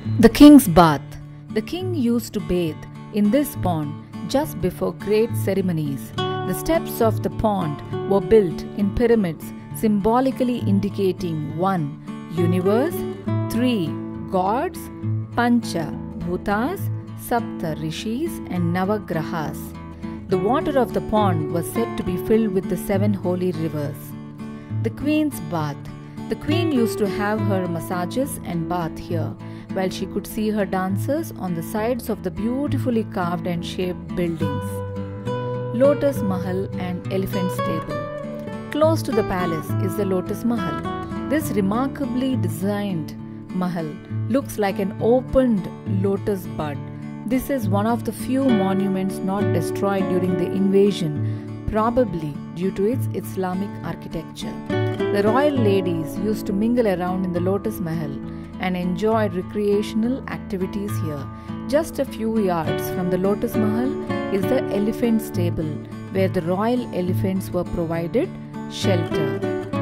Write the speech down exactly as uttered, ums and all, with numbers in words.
The King's Bath. The king used to bathe in this pond just before great ceremonies. The steps of the pond were built in pyramids, symbolically indicating one, universe, three, gods, pancha, bhutas, sapta rishis and navagrahas. The water of the pond was said to be filled with the seven holy rivers. The Queen's Bath. The Queen used to have her massages and bath here, while she could see her dancers on the sides of the beautifully carved and shaped buildings. Lotus Mahal and Elephant Stable. Close to the palace is the Lotus Mahal. This remarkably designed mahal looks like an opened lotus bud. This is one of the few monuments not destroyed during the invasion, probably due to its Islamic architecture. The royal ladies used to mingle around in the Lotus Mahal and enjoyed recreational activities here. Just a few yards from the Lotus Mahal is the Elephant Stable, where the royal elephants were provided shelter.